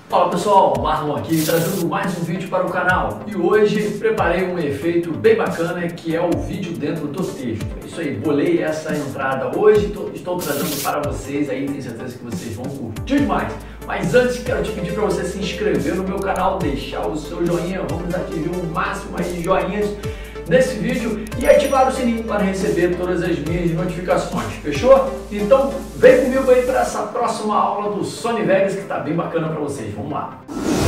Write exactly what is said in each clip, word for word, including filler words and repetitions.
Fala pessoal, Marlon aqui trazendo mais um vídeo para o canal e hoje preparei um efeito bem bacana que é o vídeo dentro do texto. Isso aí, bolei essa entrada hoje, tô, estou trazendo para vocês aí, tenho certeza que vocês vão curtir demais. Mas antes quero te pedir para você se inscrever no meu canal, deixar o seu joinha, vamos atingir o máximo aí de joinhas nesse vídeo e ativar o sininho para receber todas as minhas notificações, fechou? Então vem comigo aí para essa próxima aula do Sony Vegas que está bem bacana para vocês, vamos lá!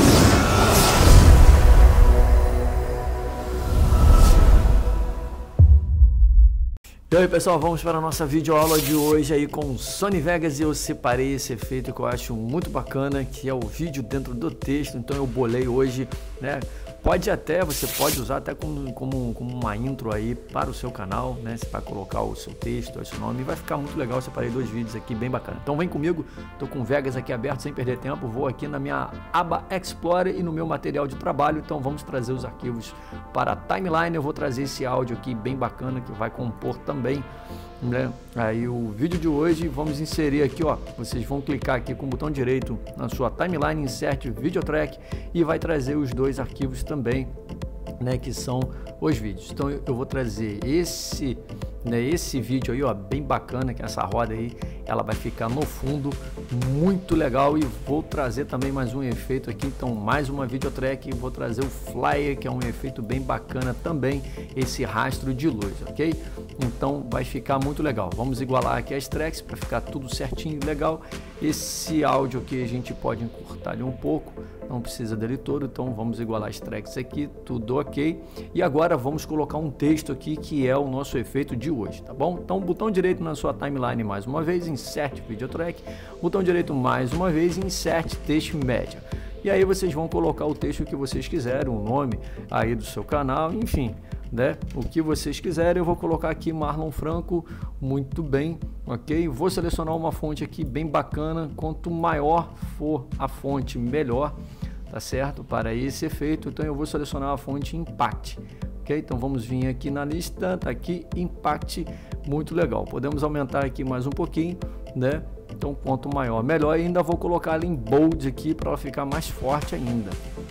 E aí pessoal, vamos para a nossa videoaula de hoje aí com o Sony Vegas e eu separei esse efeito que eu acho muito bacana, que é o vídeo dentro do texto, então eu bolei hoje, né? Pode até, você pode usar até como, como, como uma intro aí para o seu canal, né? Você vai colocar o seu texto, o seu nome e vai ficar muito legal. Eu separei dois vídeos aqui bem bacana. Então vem comigo, tô com o Vegas aqui aberto sem perder tempo. Vou aqui na minha aba Explorer e no meu material de trabalho. Então vamos trazer os arquivos para a timeline. Eu vou trazer esse áudio aqui bem bacana que vai compor também, né? Aí o vídeo de hoje, vamos inserir aqui, ó. Vocês vão clicar aqui com o botão direito na sua timeline, insert video track e vai trazer os dois arquivos também, né, que são os vídeos. Então eu vou trazer esse, né, esse vídeo aí, ó, bem bacana, que essa roda aí, ela vai ficar no fundo, muito legal, e vou trazer também mais um efeito aqui, então mais uma video track, e vou trazer o flyer, que é um efeito bem bacana também, esse rastro de luz, ok? Então vai ficar muito legal. Vamos igualar aqui as tracks para ficar tudo certinho e legal. Esse áudio aqui a gente pode encurtar ele um pouco, não precisa dele todo, então vamos igualar as tracks aqui, tudo ok. E agora vamos colocar um texto aqui que é o nosso efeito de hoje, tá bom? Então botão direito na sua timeline mais uma vez, insert video track, botão direito mais uma vez, insert texto média. E aí vocês vão colocar o texto que vocês quiserem, o nome aí do seu canal, enfim, né? O que vocês quiserem. Eu vou colocar aqui Marlon Franco, muito bem, ok? Vou selecionar uma fonte aqui bem bacana, quanto maior for a fonte, melhor, tá certo? Para esse efeito, então eu vou selecionar a fonte Impact, ok? Então vamos vir aqui na lista, tá aqui Impact, muito legal. Podemos aumentar aqui mais um pouquinho, né? Então quanto maior, melhor. E ainda vou colocar ela em bold aqui para ela ficar mais forte ainda,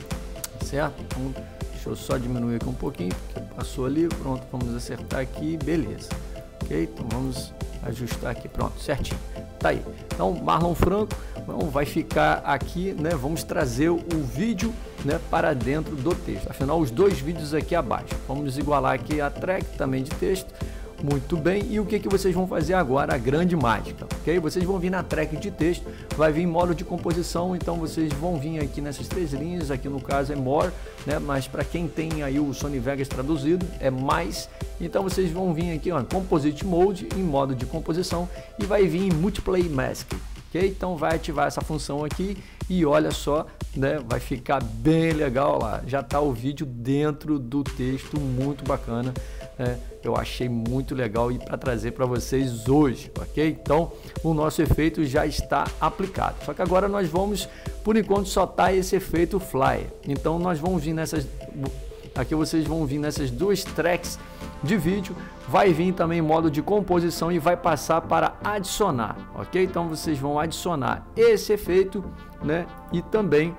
certo? Então, deixa eu só diminuir aqui um pouquinho, passou ali, pronto, vamos acertar aqui, beleza, ok? Então vamos ajustar aqui, pronto, certinho, tá aí. Então Marlon Franco, então, vai ficar aqui, né? Vamos trazer o vídeo, né, para dentro do texto, afinal os dois vídeos aqui abaixo, vamos igualar aqui a track também de texto. Muito bem, e o que que vocês vão fazer agora? A grande mágica, ok? Vocês vão vir na track de texto, vai vir modo de composição, então vocês vão vir aqui nessas três linhas, aqui no caso é more, né? Mas para quem tem aí o Sony Vegas traduzido, é mais, então vocês vão vir aqui, ó, Composite Mode, em modo de composição, e vai vir em Multiplay Mask, ok? Então vai ativar essa função aqui, e olha só, né? Vai ficar bem legal lá, já tá o vídeo dentro do texto, muito bacana. É, eu achei muito legal e para trazer para vocês hoje, ok? Então o nosso efeito já está aplicado, só que agora nós vamos, por enquanto só tá esse efeito flyer, então nós vamos vir nessas, aqui vocês vão vir nessas duas tracks de vídeo, vai vir também modo de composição e vai passar para adicionar, ok? Então vocês vão adicionar esse efeito, né? E também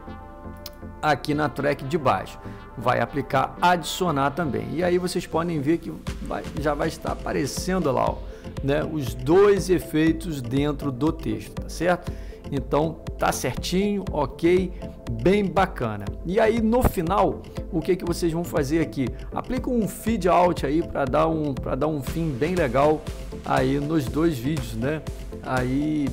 aqui na track de baixo vai aplicar adicionar também, e aí vocês podem ver que vai, já vai estar aparecendo lá, ó, né, os dois efeitos dentro do texto, tá certo? Então tá certinho, ok, bem bacana. E aí no final, o que que vocês vão fazer aqui? Aplica um feed out aí para dar um para dar um fim bem legal aí nos dois vídeos, né? Aí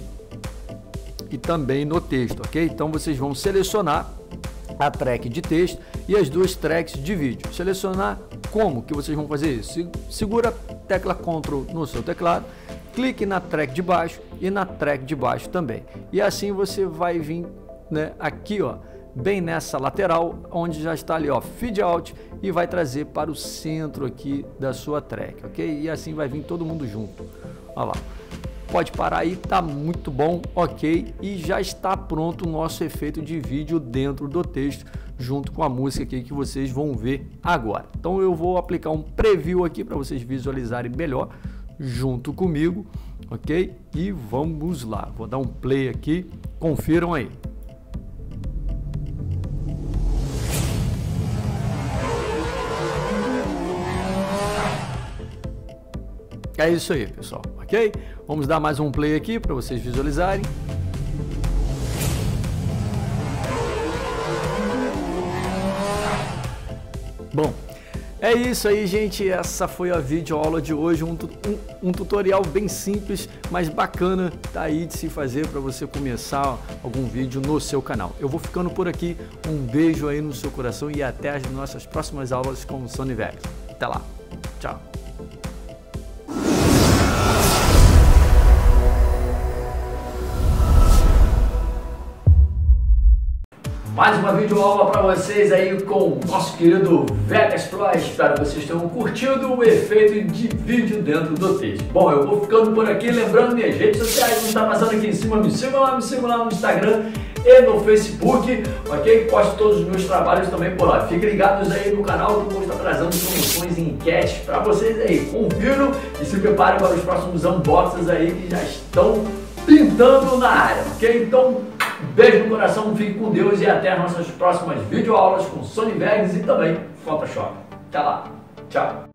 e também no texto, ok? Então vocês vão selecionar a track de texto e as duas tracks de vídeo. Selecionar como que vocês vão fazer isso? Segura a tecla Ctrl no seu teclado, clique na track de baixo e na track de baixo também. E assim você vai vir, né, aqui, ó, bem nessa lateral, onde já está ali, ó, feed out, e vai trazer para o centro aqui da sua track, ok? E assim vai vir todo mundo junto. Olha lá. Pode parar aí, tá muito bom, ok? E já está pronto o nosso efeito de vídeo dentro do texto, junto com a música aqui que vocês vão ver agora. Então eu vou aplicar um preview aqui para vocês visualizarem melhor junto comigo, ok? E vamos lá, vou dar um play aqui, confiram aí. É isso aí, pessoal, ok? Vamos dar mais um play aqui para vocês visualizarem. Bom, é isso aí, gente, essa foi a videoaula de hoje, um, um, um tutorial bem simples, mas bacana tá aí de se fazer para você começar algum vídeo no seu canal. Eu vou ficando por aqui, um beijo aí no seu coração e até as nossas próximas aulas com o Sony Vegas. Até lá, tchau! Mais uma videoaula para vocês aí com o nosso querido Vegas Pro. Espero que vocês tenham curtido o efeito de vídeo dentro do texto. Bom, eu vou ficando por aqui, lembrando minhas redes sociais, não está passando aqui em cima, me sigam lá, me sigam lá no Instagram e no Facebook, ok? Posto todos os meus trabalhos também por lá. Fiquem ligados aí no canal que eu vou estar trazendo promoções e enquetes para vocês aí. Confiram e se preparem para os próximos unboxings aí que já estão pintando na área, ok? Então, beijo no coração, fique com Deus e até as nossas próximas videoaulas com Sony Vegas e também Photoshop. Até lá, tchau!